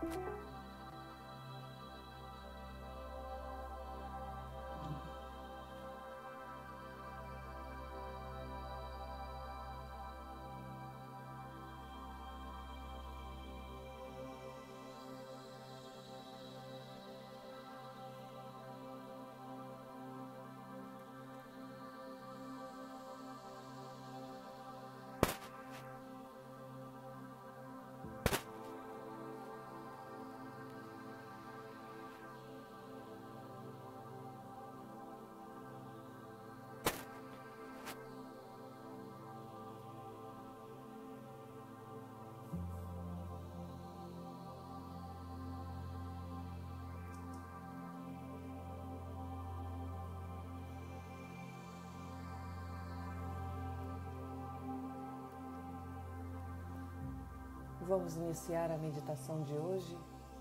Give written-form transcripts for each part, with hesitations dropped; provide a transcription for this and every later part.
Vamos iniciar a meditação de hoje.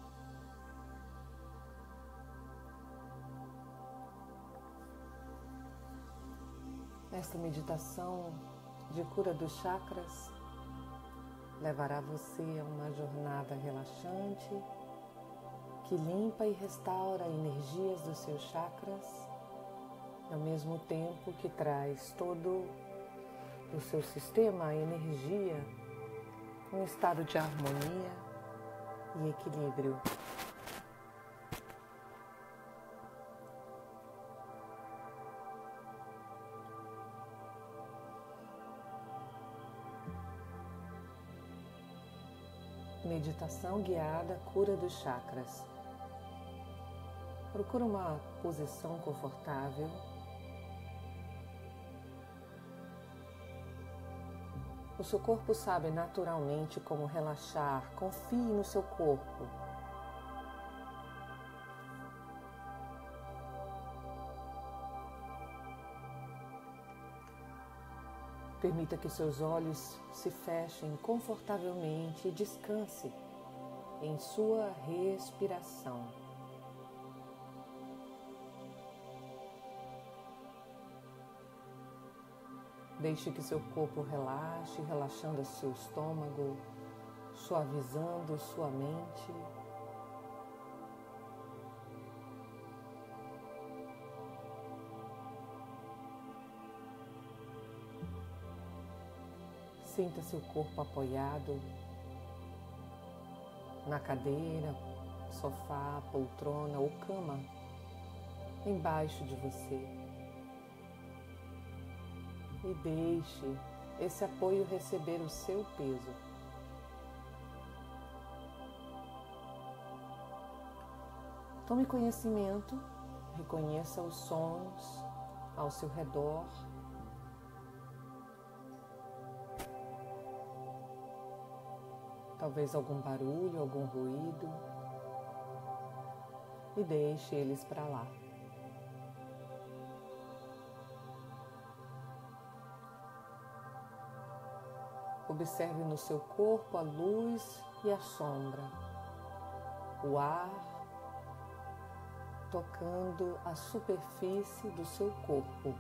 Esta meditação de cura dos chakras levará você a uma jornada relaxante que limpa e restaura energias dos seus chakras, ao mesmo tempo que traz todo o seu sistema, a energia, um estado de harmonia e equilíbrio. Meditação guiada, cura dos chakras. Procura uma posição confortável. O seu corpo sabe naturalmente como relaxar. Confie no seu corpo. Permita que seus olhos se fechem confortavelmente e descanse em sua respiração. Deixe que seu corpo relaxe, relaxando seu estômago, suavizando sua mente. Sinta seu corpo apoiado na cadeira, sofá, poltrona ou cama embaixo de você. E deixe esse apoio receber o seu peso. Tome conhecimento, reconheça os sons ao seu redor. Talvez algum barulho, algum ruído. E deixe eles para lá. Observe no seu corpo a luz e a sombra, o ar tocando a superfície do seu corpo.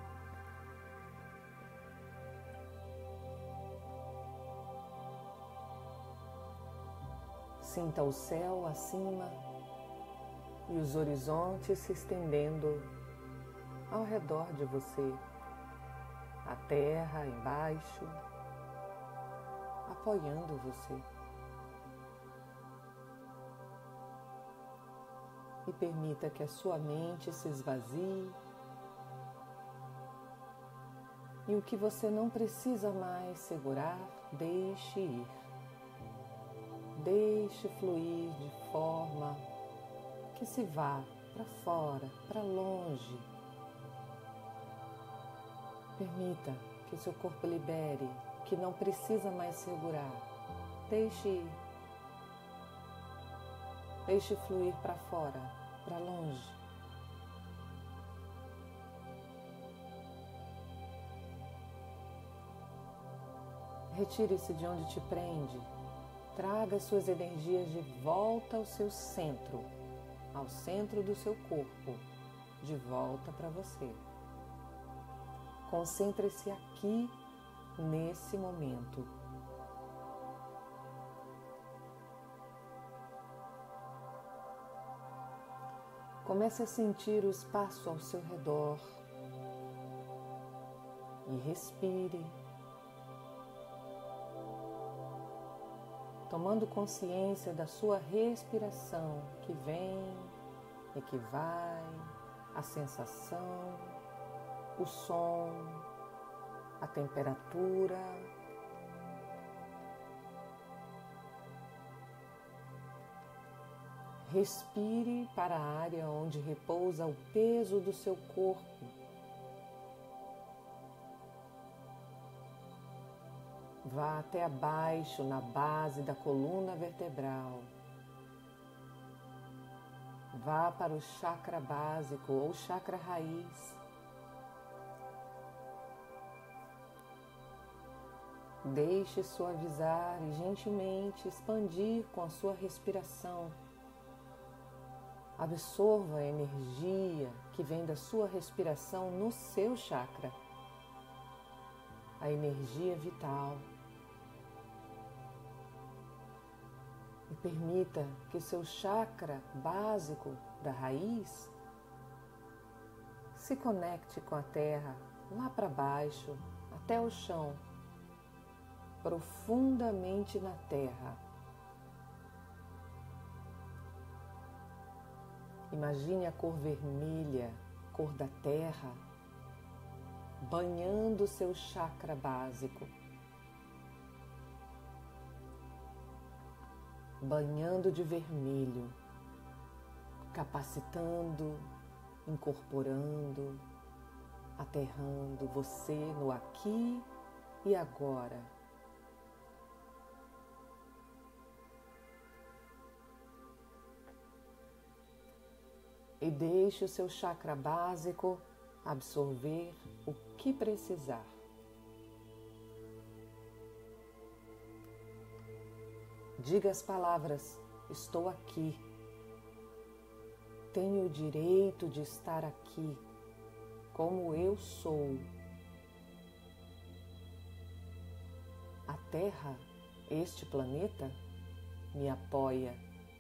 Sinta o céu acima e os horizontes se estendendo ao redor de você, a terra embaixo, apoiando você. E permita que a sua mente se esvazie e o que você não precisa mais segurar, deixe ir. Deixe fluir de forma que se vá para fora, para longe. Permita que seu corpo libere, que não precisa mais segurar. Deixe ir. Deixe fluir para fora, para longe. Retire-se de onde te prende. Traga suas energias de volta ao seu centro, ao centro do seu corpo, de volta para você. Concentre-se aqui, nesse momento. Comece a sentir o espaço ao seu redor e respire, tomando consciência da sua respiração que vem e que vai, a sensação, o som, a temperatura. Respire para a área onde repousa o peso do seu corpo. Vá até abaixo, na base da coluna vertebral. Vá para o chakra básico ou chakra raiz. Deixe suavizar e gentilmente expandir com a sua respiração. Absorva a energia que vem da sua respiração no seu chakra, a energia vital. E permita que o seu chakra básico da raiz se conecte com a terra, lá para baixo, até o chão, profundamente na terra. Imagine a cor vermelha, cor da terra, banhando o seu chakra básico, banhando de vermelho, capacitando, incorporando, aterrando você no aqui e agora. E deixe o seu chakra básico absorver o que precisar. Diga as palavras: estou aqui. Tenho o direito de estar aqui, como eu sou. A Terra, este planeta, me apoia.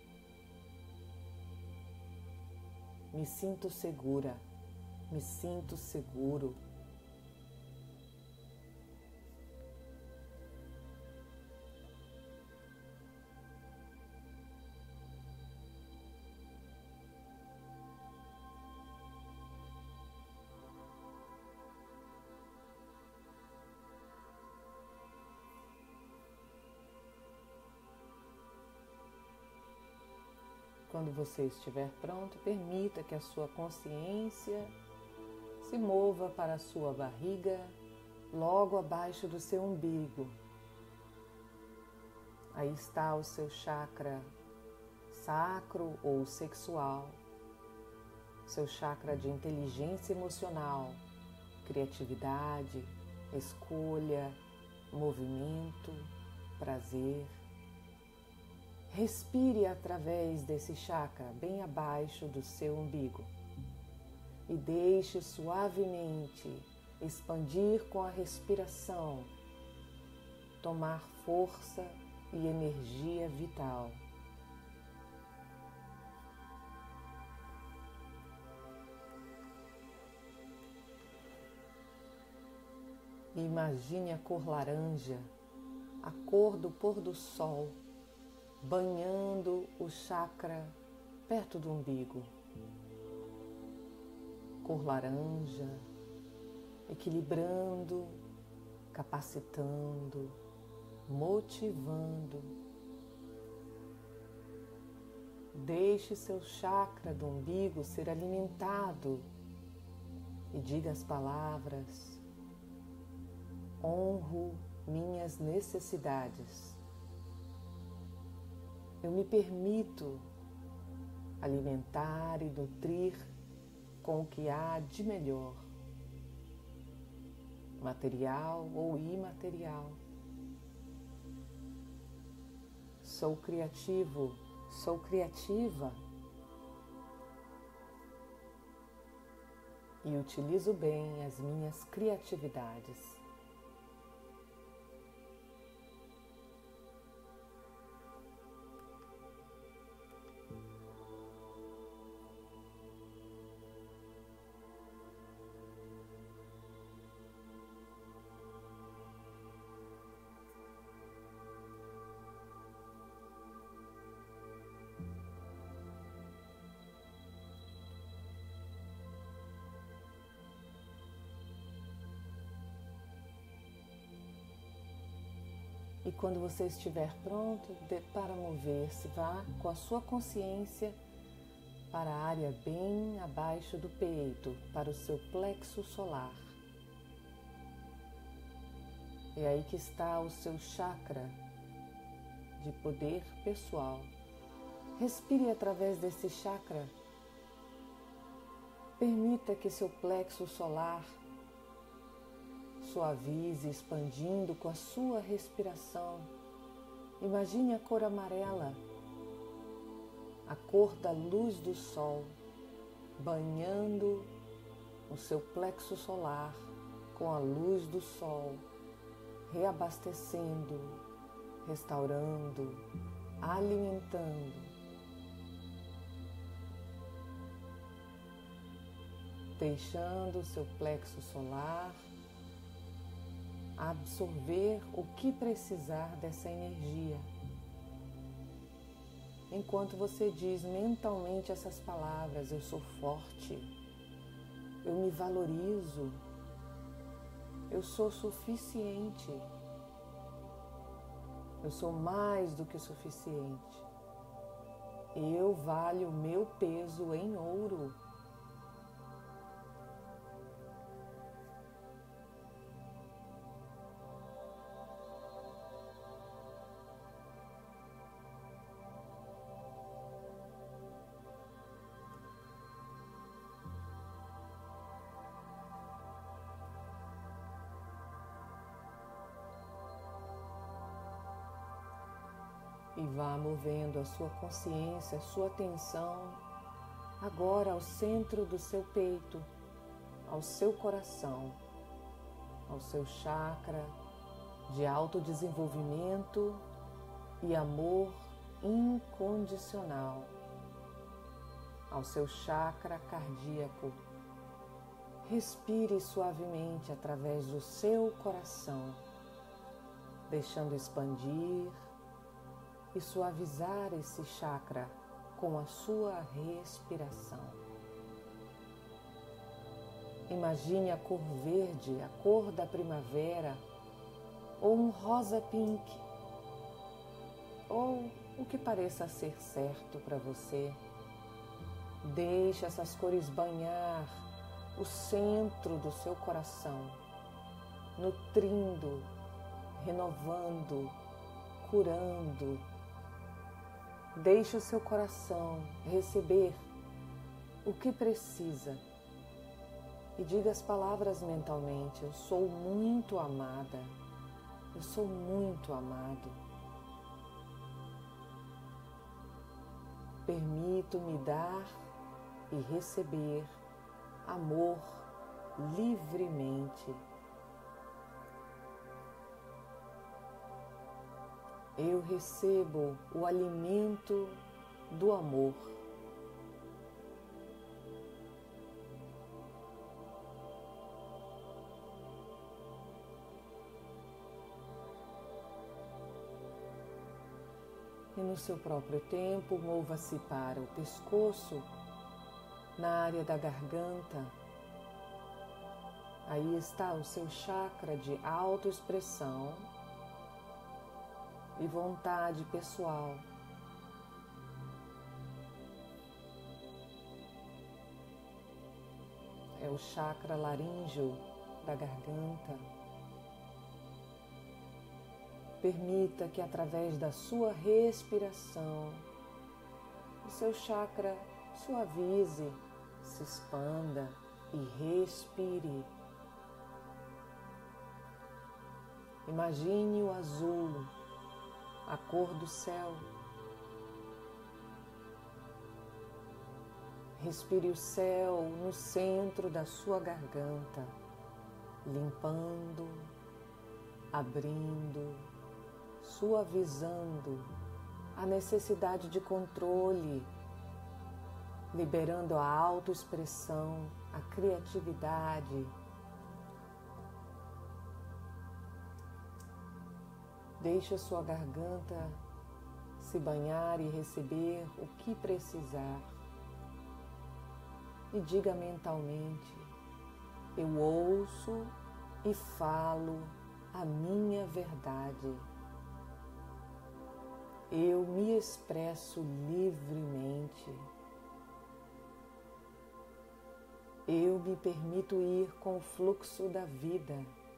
Me sinto segura, me sinto seguro. Quando você estiver pronto, permita que a sua consciência se mova para a sua barriga, logo abaixo do seu umbigo. Aí está o seu chakra sacro ou sexual, seu chakra de inteligência emocional, criatividade, escolha, movimento, prazer. Respire através desse chakra bem abaixo do seu umbigo e deixe suavemente expandir com a respiração, tomar força e energia vital. Imagine a cor laranja, a cor do pôr do sol, banhando o chakra perto do umbigo. Cor laranja, equilibrando, capacitando, motivando. Deixe seu chakra do umbigo ser alimentado e diga as palavras: honro minhas necessidades. Eu me permito alimentar e nutrir com o que há de melhor, material ou imaterial. Sou criativo, sou criativa e utilizo bem as minhas criatividades. E quando você estiver pronto para mover-se, vá com a sua consciência para a área bem abaixo do peito, para o seu plexo solar. É aí que está o seu chakra de poder pessoal. Respire através desse chakra. Permita que seu plexo solar suavize, expandindo com a sua respiração. Imagine a cor amarela, a cor da luz do sol, banhando o seu plexo solar com a luz do sol, reabastecendo, restaurando, alimentando. Deixando o seu plexo solar absorver o que precisar dessa energia. Enquanto você diz mentalmente essas palavras: eu sou forte, eu me valorizo, eu sou suficiente, eu sou mais do que suficiente, eu valho o meu peso em ouro. E vá movendo a sua consciência, a sua atenção agora ao centro do seu peito, ao seu coração, ao seu chakra de autodesenvolvimento e amor incondicional, ao seu chakra cardíaco. Respire suavemente através do seu coração, deixando expandir e suavizar esse chakra com a sua respiração. Imagine a cor verde, a cor da primavera, ou um rosa pink, ou o que pareça ser certo para você. Deixe essas cores banhar o centro do seu coração, nutrindo, renovando, curando. Deixe o seu coração receber o que precisa e diga as palavras mentalmente: eu sou muito amada, eu sou muito amado. Permito-me dar e receber amor livremente. Eu recebo o alimento do amor. E no seu próprio tempo, mova-se para o pescoço, na área da garganta. Aí está o seu chakra de autoexpressão e vontade pessoal. É o chakra laríngeo da garganta. Permita que através da sua respiração o seu chakra suavize, se expanda e respire. Imagine o azul, a cor do céu. Respire o céu no centro da sua garganta, limpando, abrindo, suavizando a necessidade de controle, liberando a autoexpressão, a criatividade. Deixe a sua garganta se banhar e receber o que precisar. E diga mentalmente: eu ouço e falo a minha verdade. Eu me expresso livremente. Eu me permito ir com o fluxo da vida.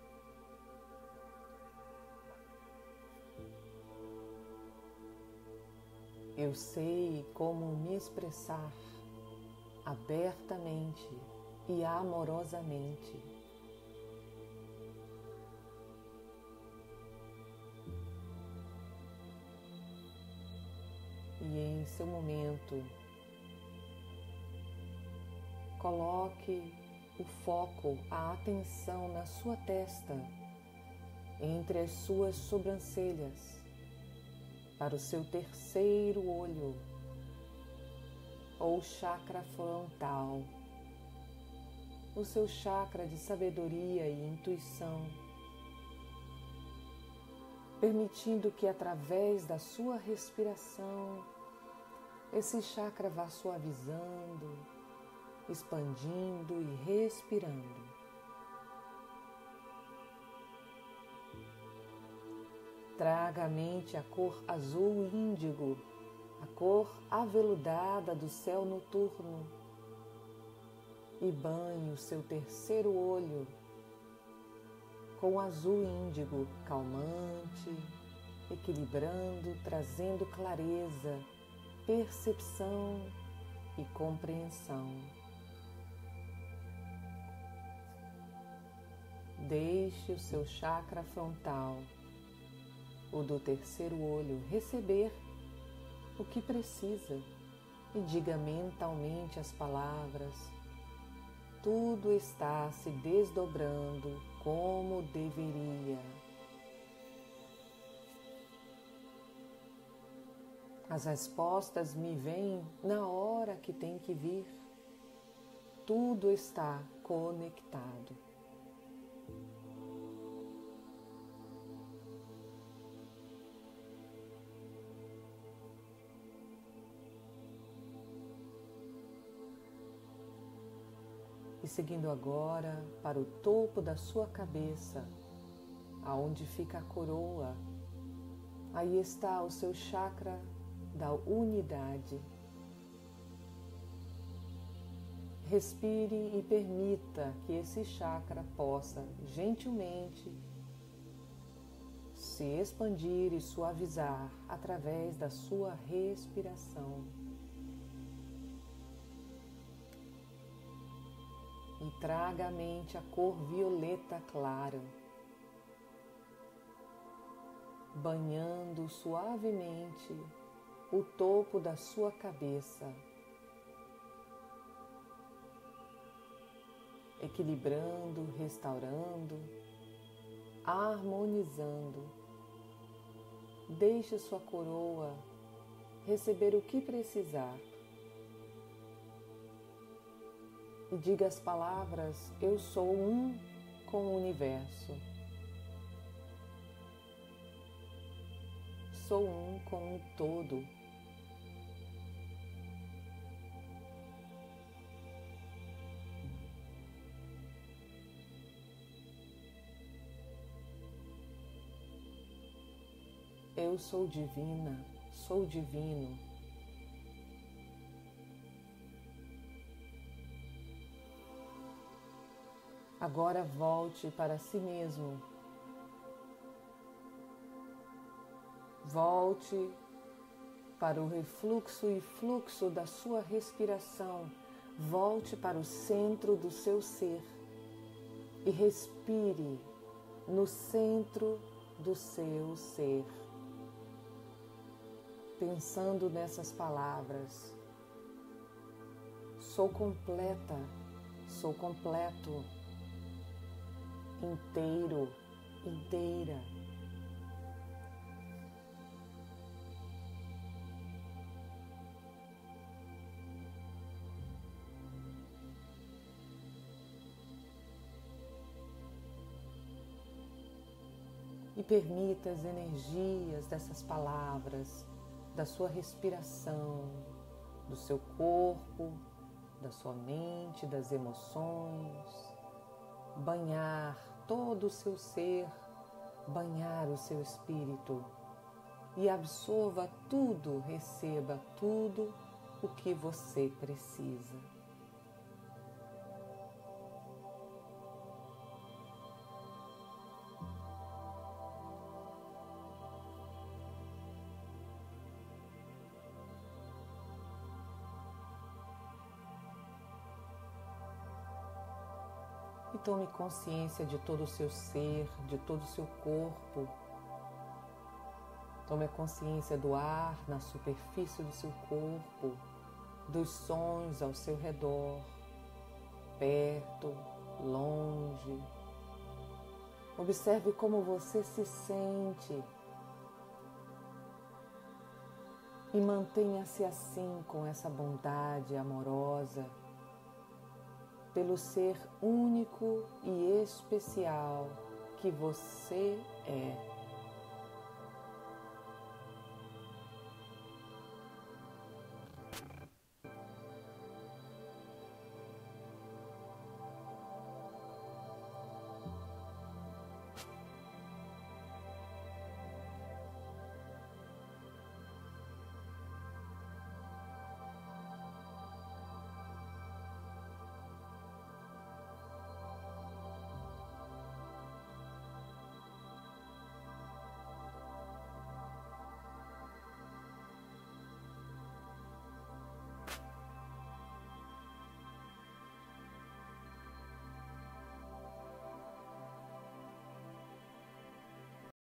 Eu sei como me expressar abertamente e amorosamente. E em seu momento, coloque o foco, a atenção na sua testa, entre as suas sobrancelhas, para o seu terceiro olho, ou chakra frontal, o seu chakra de sabedoria e intuição, permitindo que através da sua respiração, esse chakra vá suavizando, expandindo e respirando. Traga à mente a cor azul índigo, a cor aveludada do céu noturno, e banhe o seu terceiro olho com azul índigo calmante, equilibrando, trazendo clareza, percepção e compreensão. Deixe o seu chakra frontal, o do terceiro olho, receber o que precisa e diga mentalmente as palavras: tudo está se desdobrando como deveria. As respostas me vêm na hora que tem que vir. Tudo está conectado. E seguindo agora para o topo da sua cabeça, aonde fica a coroa, aí está o seu chakra da unidade. Respire e permita que esse chakra possa gentilmente se expandir e suavizar através da sua respiração. E traga à mente a cor violeta clara, banhando suavemente o topo da sua cabeça, equilibrando, restaurando, harmonizando. Deixe sua coroa receber o que precisar. E diga as palavras: eu sou um com o universo. Sou um com o todo. Eu sou divina, sou divino. Agora volte para si mesmo. Volte para o refluxo e fluxo da sua respiração. Volte para o centro do seu ser e respire no centro do seu ser, pensando nessas palavras: sou completa, sou completo, inteiro, inteira. E permita as energias dessas palavras, da sua respiração, do seu corpo, da sua mente, das emoções, banhar todo o seu ser, banhar o seu espírito, e absorva tudo, receba tudo o que você precisa. E tome consciência de todo o seu ser, de todo o seu corpo. Tome a consciência do ar na superfície do seu corpo, dos sons ao seu redor, perto, longe. Observe como você se sente e mantenha-se assim com essa bondade amorosa pelo ser único e especial que você é.